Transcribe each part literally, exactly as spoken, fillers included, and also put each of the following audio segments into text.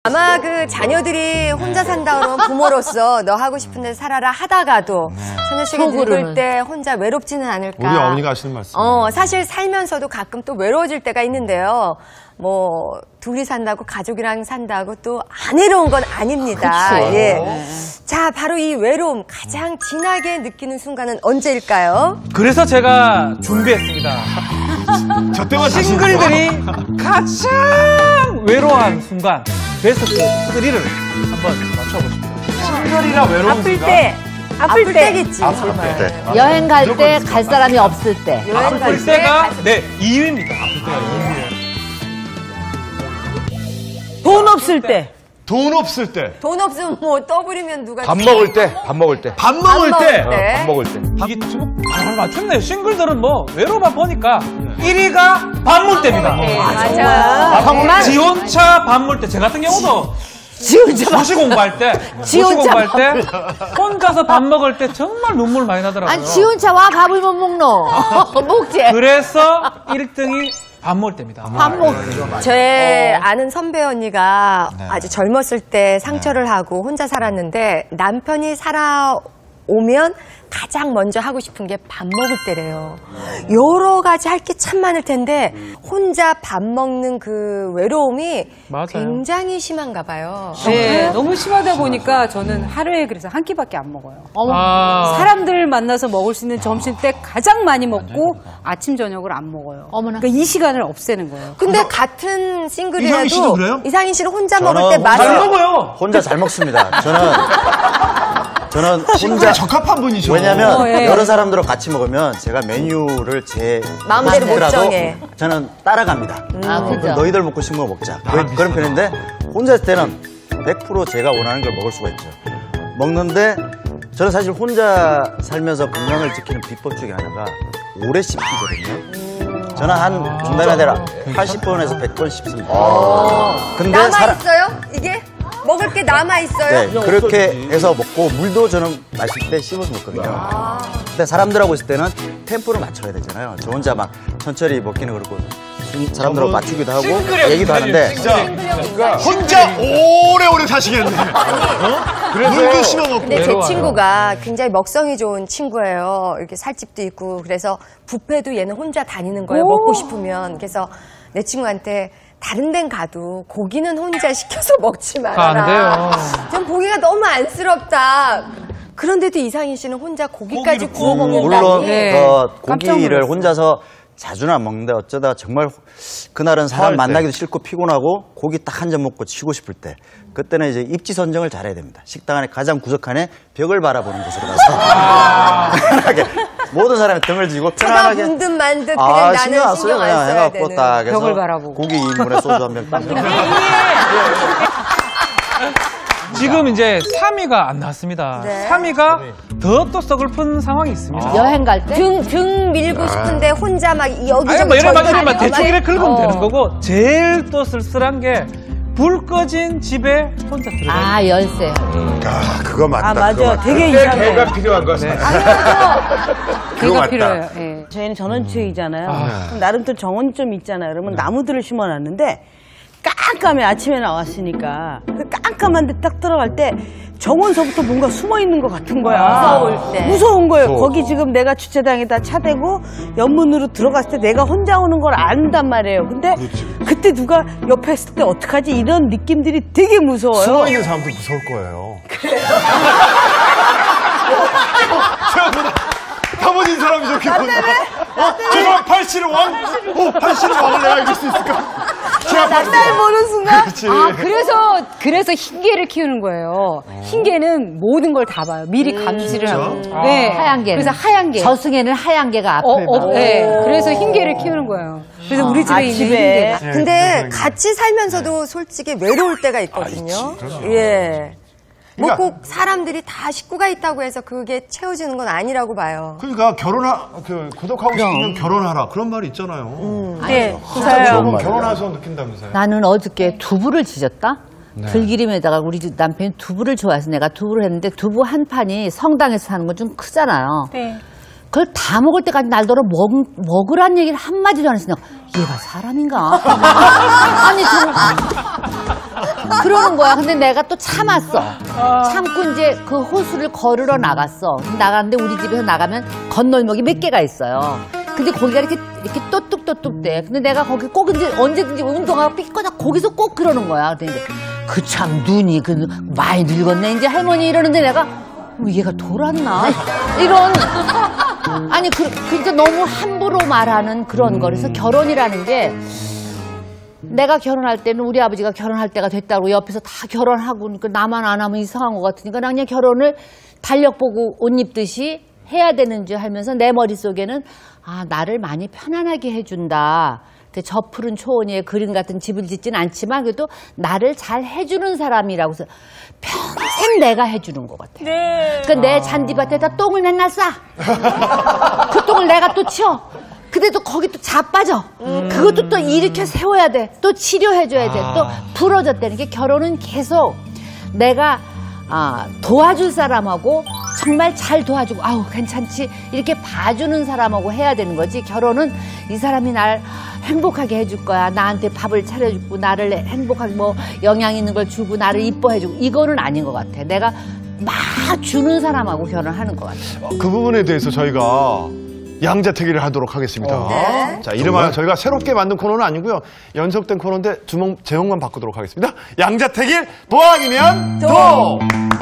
아마 그 자녀들이 혼자 산다 그러면 부모로서 너 하고 싶은 데서 살아라 하다가도 처녀식이 늙을 때 혼자 외롭지는 않을까. 우리 어머니가 하시는 말씀. 어, 사실 살면서도 가끔 또 외로워질 때가 있는데요. 뭐 둘이 산다고 가족이랑 산다고 또 안 외로운 건 아닙니다. 예. 자, 바로 이 외로움 가장 진하게 느끼는 순간은 언제일까요? 그래서 제가 준비했습니다. 저 때만 싱글들이 가장 외로워한 순간 베스트 쓰리를 한번 맞춰보십시오. 싱글이라 외로운 아플 순간. 때. 아플, 아플 때겠지. 아플 때. 여행 갈 때 갈 사람이 없을 때. 여행 갈 아플 때 때가 갈- 네 이 위입니다. 아플 때가 이 위예요. 돈 없을 때. 돈 없을 때. 돈 없으면 뭐 떠부리면 누가 밥 먹을 때, 밥 먹을 때. 밥 먹을 밥 때. 먹을 때. 밥 먹을 때. 이게 좀 잘 맞췄네요. 싱글들은 뭐 외로만 보니까 일 위가 밥 먹을 때입니다. 네, 맞아. 지 혼자 밥 먹을 때. 제 같은 경우도 지 혼자 밥 소식 공부할 때, 지 소식 혼자 공부할 때 혼자서 밥 먹을 때 정말 눈물 많이 나더라고요. 아니, 지 혼자 와 밥을 못 먹노. 먹지. 그래서 일 등이 밥 먹을 때입니다. 밥 먹. 제 아는 선배 언니가 아주 젊었을 때 상처를 하고 혼자 살았는데 남편이 살아오면 가장 먼저 하고 싶은 게 밥 먹을 때래요. 여러 가지 할 게 참 많을 텐데 혼자 밥 먹는 그 외로움이 맞아요. 굉장히 심한가 봐요. 네, 너무 심하다 보니까 저는 하루에 그래서 한 끼밖에 안 먹어요. 아, 사람들 만나서 먹을 수 있는 점심 때 가장 많이 먹고 아침 저녁을 안 먹어요. 어머나. 그러니까 이 시간을 없애는 거예요. 근데 같은 싱글이라도 이상희 씨도 그래요? 이상희 씨는 혼자 저는 먹을 때 혼자- 맛을 잘 먹어요. 혼자 잘 먹습니다. 저는, 저는 싱글에 혼자. 적합한 분이죠. 왜냐면 어, 예. 여러 사람들과 같이 먹으면 제가 메뉴를 제 마음대로 못 맛대로라도 정해. 저는 따라갑니다. 아, 어, 그죠. 너희들 먹고 싶은 거 먹자. 그, 그런 편인데 혼자 있을 때는 백 퍼센트 제가 원하는 걸 먹을 수가 있죠. 먹는데 저는 사실 혼자 살면서 건강을 지키는 비법 중에 하나가 오래 씹히거든요. 저는 한 중간에 대략 팔십 번에서 백 번 씹습니다. 근데 남아 사람- 있어요? 이게 먹을 게 남아 있어요? 네, 그렇게 해서 먹고 물도 저는 마실 때 씹어서 먹거든요. 근데 사람들하고 있을 때는 템포를 맞춰야 되잖아요. 저 혼자 막 천천히 먹기는 그렇고 사람들하고 맞추기도 하고 얘기도 하는데 진짜 혼자 오래오래 사시겠네. 어? 물도 씹어 먹고. 근데 제 친구가 굉장히 먹성이 좋은 친구예요. 이렇게 살집도 있고 그래서 뷔페도 얘는 혼자 다니는 거예요. 먹고 싶으면. 그래서 내 친구한테 다른 데는 가도 고기는 혼자 시켜서 먹지 말아라. 안 돼요. 전 보기가 너무 안쓰럽다. 그런데도 이상희 씨는 혼자 고기까지 고기를 구워 음, 먹는다니. 물론 네. 그 깜짝 고기를 놀랐어요. 혼자서 자주는 안 먹는데 어쩌다 정말 그날은 사람 만나기도 싫고 피곤하고 고기 딱 한 점 먹고 쉬고 싶을 때 그때는 이제 입지 선정을 잘해야 됩니다. 식당 안에 가장 구석칸에 벽을 바라보는 곳으로 가서 편하게 모든 사람의 등을 지고 편안하게 쳐다본 듯 만 듯 그냥 아, 나는 신경 안 써요. 신경 안 그냥 써야 해갖고 되는. 딱 해서 벽을 바라보고. 고기 이 인분에 소주 한 병 딱. 지금 이제 삼 위가 안 나왔습니다. 네. 삼 위가 더 또 서글픈 상황이 있습니다. 여행 갈 때. 등, 등 밀고 싶은데 혼자 막 아니 여기저기 뭐 이래 저기 말하면 대충 이래 긁으면 어. 되는 거고 제일 또 쓸쓸한 게 불 꺼진 집에 혼자 들어가. 아, 열쇠. 아, 그거 맞다. 아, 맞아. 그거 맞다. 되게 그때 이상해. 개가 필요한 거 같아. 그거 개가 맞다. 필요해요. 예. 저희는 전원주의잖아요. 그럼 나름 또 정원이 좀 있잖아요. 그러면 나무들을 심어놨는데 깜깜해. 아침에 나왔으니까 그 깜깜한데 딱 들어갈 때 정원서부터 뭔가 숨어 있는 것 같은 거야. 무서울 때. 무서운 거예요. 무서워. 거기 지금 내가 주차장에다 차 대고 연문으로 들어갔을 때 내가 혼자 오는 걸 안단 말이에요. 근데 그때 누가 옆에 있을 때 어떡하지? 이런 느낌들이 되게 무서워요. 숨어 있는 사람도 무서울 거예요. 생각보다 타버진 사람이 저렇게 나 때문에? 어? 제가 팔씨름 왕? 어, 팔씨름 왕을 내가 이길 수 있을까? 제가 날 보는 순간 그렇지. 아, 그래서 그래서 흰개를 키우는 거예요. 흰개는 모든 걸 다 봐요. 미리 감지를 하고. 네. 하얀 개. 그래서 하얀 개. 저승에는 하얀 개가 어, 앞을 어, 봐. 네. 그래서 흰개를 키우는 거예요. 그래서 우리 집에 있는 흰개가. 근데 같이 살면서도 솔직히 외로울 때가 있거든요. 예. 뭐 그러니까- 꼭 사람들이 다 식구가 있다고 해서 그게 채워지는 건 아니라고 봐요. 그러니까 결혼하, 그, 고독하고 싶으면 결혼하라. 그런 말이 있잖아요. 네. 결혼, 결혼해서 느낀다면서요. 나는 어저께 두부를 지졌다? 들기름에다가 우리 집 남편이 두부를 좋아해서 내가 두부를 했는데 두부 한 판이 성당에서 사는 건 좀 크잖아요. 네. 그걸 다 먹을 때까지 날더러 먹, 먹으란 얘기를 한마디도 안 했으니까 얘가 사람인가? 아니, 저는 그러는 거야. 근데 내가 또 참았어. 참고 이제 그 호수를 걸으러 나갔어. 나갔는데 우리 집에서 나가면 건널목이 몇 개가 있어요. 근데 거기가 이렇게 이렇게 또뚝또뚝 돼. 근데 내가 거기 꼭 이제 언제든지 운동하고 삐거나 거기서 꼭 그러는 거야. 근데 그 참 눈이 그 많이 늙었네 이제 할머니 이러는데 내가 어, 얘가 돌았나 이런 아니 그 그러니까 너무 함부로 말하는 그런 거. 그래서 결혼이라는 게 내가 결혼할 때는 우리 아버지가 결혼할 때가 됐다고 옆에서 다 결혼하고 그러니까 나만 안 하면 이상한 것 같으니까 나 그냥 결혼을 달력 보고 옷 입듯이 해야 되는 줄 알면서 내 머릿속에는 아 나를 많이 편안하게 해준다. 저 푸른 초원위에 그림 같은 집을 짓진 않지만 그래도 나를 잘 해주는 사람이라고 해서 평생 내가 해주는 것 같아요. 네. 그러니까 내 잔디밭에다 똥을 맨날 싸. 그 똥을 내가 또 치워. 근데 또 거기 또 자빠져. 음. 그것도 또 일으켜 세워야 돼. 또 치료해줘야 돼. 또 부러졌다는 게 결혼은 계속 내가 아, 도와줄 사람하고 정말 잘 도와주고 아우 괜찮지 이렇게 봐주는 사람하고 해야 되는 거지. 결혼은 이 사람이 날 행복하게 해줄 거야. 나한테 밥을 차려주고 나를 행복하게 뭐 영양 있는 걸 주고 나를 이뻐해주고 이거는 아닌 것 같아. 내가 막 주는 사람하고 결혼하는 것 같아. 그 부분에 대해서 저희가 양자택일을 하도록 하겠습니다. 어, 네. 자, 이름하여 저희가 새롭게 만든 코너는 아니고요. 연속된 코너인데 주목, 제목만 바꾸도록 하겠습니다. 양자택일 도학이면 도! 도!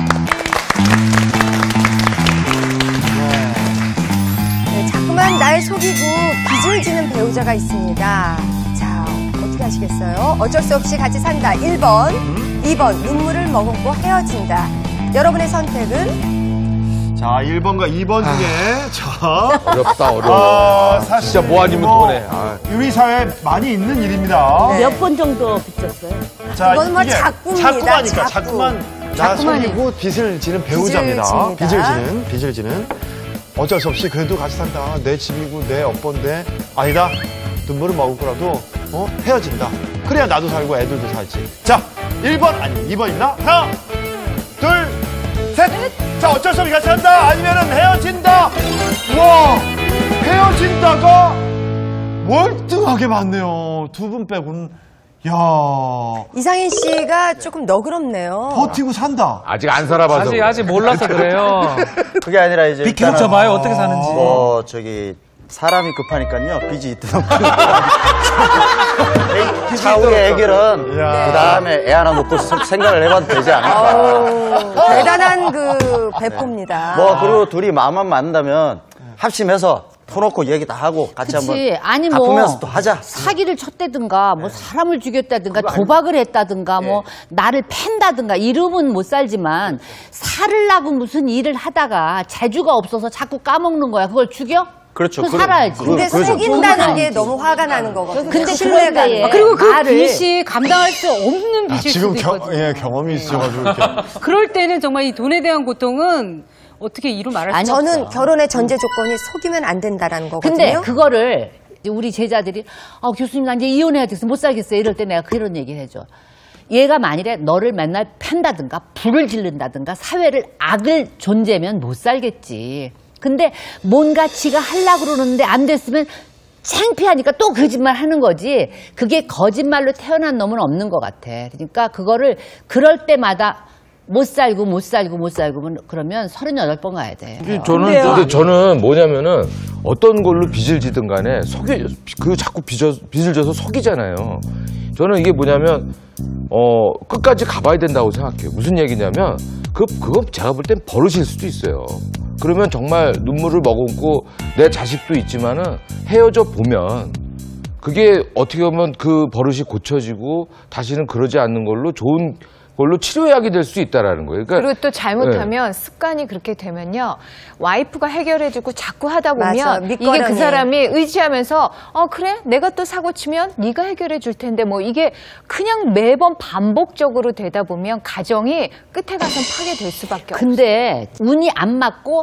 네, 자꾸만 날 속이고 빚을 지는 배우자가 있습니다. 자, 어떻게 하시겠어요? 어쩔 수 없이 같이 산다. 일 번, 음? 이 번 눈물을 머금고 헤어진다. 여러분의 선택은? 자, 일 번과 이 번 중에 아... 자 어렵다 어려워. 아, 사실 진짜 뭐 아니면 뭐 돈해. 아. 우리 사회에 많이 있는 일입니다. 네. 몇 번 정도 빚졌어요? 자, 이건 뭐 이게 자꾸입니다. 자꾸하니까 자꾸. 자꾸만 나 속이고 빚을 지는 배우자입니다. 빚을 빚을 지는 빚을 지는 어쩔 수 없이 그래도 같이 산다. 내 집이고 내 업본데 아니다. 눈물을 머금고라도 어? 헤어진다. 그래야 나도 살고 애들도 살지. 자, 일 번 아니 이 번 있나? 하나, 둘, 셋. 자, 어쩔 수 없이 같이 산다. 아니면은 헤어진다. 와, 헤어진다가 월등하게 많네요. 두 분 빼고는. 야, 이상인 씨가 조금 너그럽네요. 버티고 산다. 아직 안 살아봐서. 아직 아직 몰라서 그래요. 그게 아니라 이제 비키고 일단은 쳐봐요 어떻게 사는지. 뭐 저기 사람이 급하니까요 빚이 있든 차후의 해결은 그 다음에 애 하나 놓고 생각을 해봐도 되지 않을까. 아우, 대단한 그 배포입니다. 뭐 그리고 둘이 마음만 맞는다면 합심해서 터놓고 얘기 다 하고 같이 그치. 한번 아니 뭐 갚으면서 또 하자. 사기를 쳤다든가 뭐 사람을 죽였다든가 도박을 했다든가 뭐 나를 팬다든가 이러면 못 살지만 살으려고 무슨 일을 하다가 재주가 없어서 자꾸 까먹는 거야. 그걸 죽여? 그렇죠. 그거 그럼- 살아야지. 그- 근데 그러죠. 속인다는 게 너무 화가 나는 거거든요. 근데 신뢰가 그런데 안 그리고 그 말을- 빚이 감당할 수 없는 아, 빚일 지금 수도 겨, 있거든요. 예, 경험이 있으셔가지고 이렇게. 그럴 때는 정말 이 돈에 대한 고통은 어떻게 이루 말할 수 아니, 없어요. 저는 결혼의 전제 조건이 속이면 안 된다라는 거거든요. 근데 그거를 이제 우리 제자들이 어, 교수님 나 이제 이혼해야 돼서 못 살겠어요. 이럴 때 내가 그런 얘기를 해줘. 얘가 만일에 너를 맨날 팬다든가 불을 지른다든가 사회를 악을 존재면 못 살겠지. 근데 뭔가 지가 하려고 그러는데 안 됐으면 창피하니까 또 거짓말 하는 거지. 그게 거짓말로 태어난 놈은 없는 것 같아. 그러니까 그거를 그럴 때마다 못 살고 못 살고 못 살고 그러면 서른여덟 번 가야 돼. 저는 근데 저는 뭐냐면은 어떤 걸로 빚을 지든 간에 속이 그 자꾸 빚어, 빚을 져서 속이잖아요. 저는 이게 뭐냐면 어 끝까지 가봐야 된다고 생각해요. 무슨 얘기냐면 그 그거 제가 볼 땐 버릇일 수도 있어요. 그러면 정말 눈물을 머금고 내 자식도 있지만은 헤어져 보면 그게 어떻게 보면 그 버릇이 고쳐지고 다시는 그러지 않는 걸로 좋은 걸로 치료약이 될 수 있다라는 거예요. 그러니까 그리고 또 잘못하면 습관이 그렇게 되면요. 와이프가 해결해주고 자꾸 하다 맞아, 보면 이게 밑거름이. 그 사람이 의지하면서 어 그래? 내가 또 사고 치면 네가 해결해 줄 텐데 뭐 이게 그냥 매번 반복적으로 되다 보면 가정이 끝에 가서 파괴될 수밖에 없어요. 근데 운이 안 맞고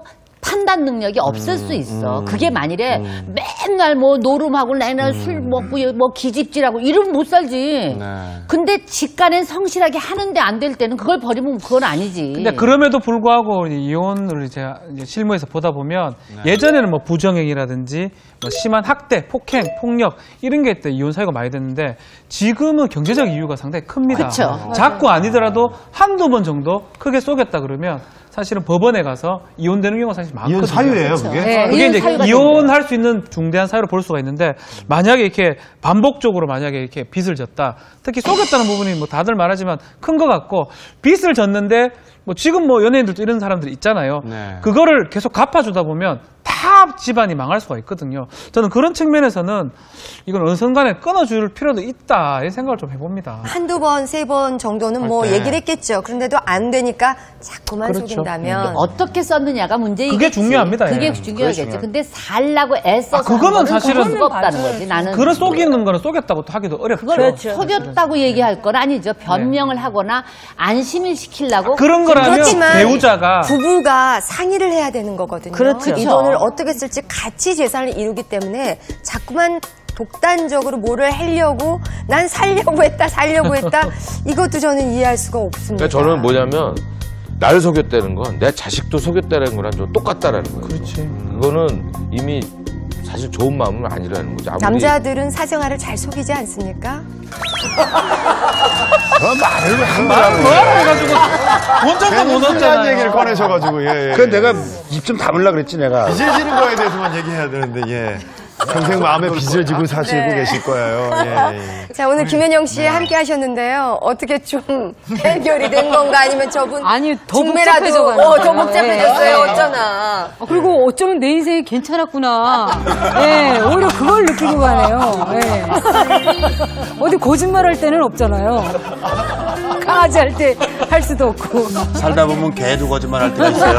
판단 능력이 없을 수 있어. 그게 만일에 맨날 뭐 노름하고 맨날 술 먹고 뭐 기집질하고 이러면 못 살지. 근데 직간엔 성실하게 하는데 안 될 때는 그걸 버리면 그건 아니지. 근데 그럼에도 불구하고 이혼을 이제 실무에서 보다 보면 예전에는 뭐 부정행위라든지 뭐 심한 학대, 폭행, 폭력 이런 게 있대 이혼 사유가 많이 됐는데 지금은 경제적 이유가 상당히 큽니다. 그쵸. 자꾸 아니더라도 한두 번 정도 크게 쏘겠다 그러면 사실은 법원에 가서 이혼되는 경우가 사실 많거든요. 이혼 사유예요, 그게? 네, 그게 이제 사유가 이혼할 수 있는 중대한 사유로 볼 수가 있는데 만약에 이렇게 반복적으로 만약에 이렇게 빚을 졌다. 특히 쏘겠다는 부분이 뭐 다들 말하지만 큰 것 같고 빚을 졌는데 뭐 지금 뭐 연예인들도 이런 사람들이 있잖아요. 네. 그거를 계속 갚아주다 보면 다 집안이 망할 수가 있거든요. 저는 그런 측면에서는 이건 어느 순간에 끊어줄 필요도 있다 이 생각을 좀 해봅니다. 한두 번, 세 번 정도는 뭐 네. 얘기를 했겠죠. 그런데도 안 되니까 자꾸만 그렇죠. 속인다면. 어떻게 썼느냐가 문제이겠지. 그게 중요합니다, 그게 예. 중요하겠죠. 근데 살라고 애써서 아, 그거는 하는 거는 사실은 그럴 수가 없다는 거지. 나는 그걸 속이는 거는 쏘겠다고 또 하기도 어렵죠. 그걸 속였다고 얘기할 건 아니죠. 변명을 하거나 안심을 시키려고. 그런 거라면 그렇지만 배우자가 부부가 상의를 해야 되는 거거든요. 그렇죠. 이 돈을 어떻게 쓸지 같이 재산을 이루기 때문에 자꾸만 독단적으로 뭐를 하려고 난 살려고 했다 살려고 했다 이것도 저는 이해할 수가 없습니다. 그러니까 저는 뭐냐면 나를 속였다는 건 내 자식도 속였다는 거랑 좀 똑같다라는 거예요. 그렇지. 그거는 이미 사실 좋은 마음은 아니라는 거죠. 아무리 남자들은 사생활을 잘 속이지 않습니까? 그런 말을 왜 하는 말을 거야? 뭐하러 해가지고 원장도 못 괜한 얻잖아요. 얘기를 꺼내셔가지고, 예, 예. 그래 내가 입 좀 다물라 그랬지 내가. 빚을 지는 거에 대해서만 얘기해야 되는데, 예. 평생 마음에 빚을 지고 사시고 네. 계실 거예요. 예, 예. 자, 오늘 김현영 씨 함께 하셨는데요. 어떻게 좀 해결이 된 건가 아니면 저분 아니, 더 중매라도 복잡해져가네요. 어, 더 복잡해졌어요. 네. 어쩌나. 아, 그리고 어쩌면 내 인생이 괜찮았구나. 네, 오히려 그걸 느끼고 가네요. 네. 어디 거짓말할 때는 없잖아요. 강아지 할 때 할 수도 없고. 살다 보면 개도 거짓말할 때가 있어요.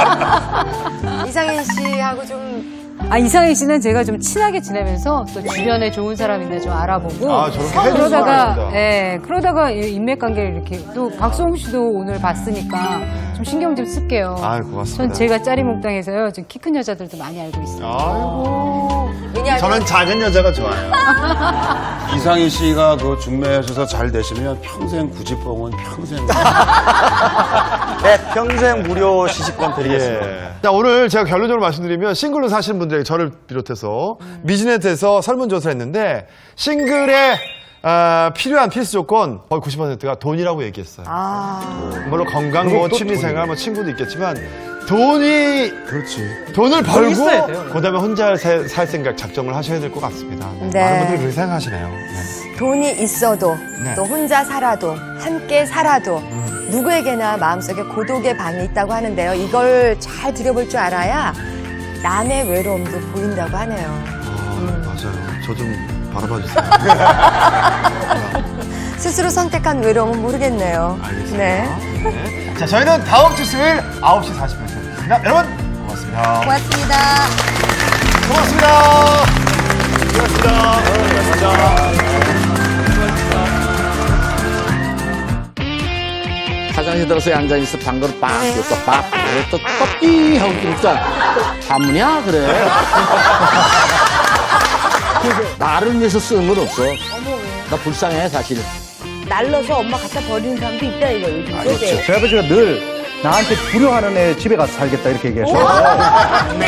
이상인 씨하고 좀 아, 이상희 씨는 제가 좀 친하게 지내면서 또 주변에 좋은 사람인데 좀 알아보고. 아, 저렇게 해줄 수가 그러다가, 있습니다. 예, 그러다가 이 인맥관계를 이렇게 또 박수홍 씨도 오늘 봤으니까 좀 신경 좀 쓸게요. 아유, 고맙습니다. 전 제가 짜리몽땅해서요. 좀 키 큰 여자들도 많이 알고 있어요. 아이고. 왜냐하면 저는 작은 여자가 좋아요. 이상희 씨가 그 중매하셔서 잘 되시면 평생 구지뽕은 평생. 네, 평생 무료 시식권 드리겠습니다. 예. 자, 오늘 제가 결론적으로 말씀드리면 싱글로 사시는 분들에게 저를 비롯해서 미즈넷에서 설문조사를 했는데 싱글에 아, 필요한 필수 조건 거의 구십 퍼센트가 돈이라고 얘기했어요. 물론 건강, 뭐 취미생활, 뭐 친구도 있겠지만 돈이 그렇지. 돈을 있어야 돼요. 벌고 그다음에 혼자 살, 살 생각 작정을 하셔야 될 것 같습니다. 네. 네. 많은 분들이 그렇게 생각하시네요. 네. 돈이 있어도 네. 또 혼자 살아도 함께 살아도 누구에게나 마음속에 고독의 방이 있다고 하는데요. 이걸 잘 들여볼 줄 알아야 남의 외로움도 보인다고 하네요. 아, 맞아요. 저 좀 바라봐 주세요. 스스로 선택한 외로움은 모르겠네요. 알겠습니다. 네. 네. 자, 저희는 다음 주 수요일 아홉 시 사십 분에 뵙겠습니다. 여러분, 고맙습니다. 고맙습니다. 고맙습니다. 고맙습니다. 화장실 들어서 앉아있어 방구를 빡 또 빡 그래 또 뻑삐 하고 그러니까 다무냐 그래. 그래서 나를 위해서 쓰는 건 없어. 나 불쌍해 사실. 날라서 엄마 갖다 버리는 사람도 있다 이거 요즘 세대. 저희 아버지가 늘 나한테 불효하는 애 집에 가서 살겠다 이렇게 얘기하셔요.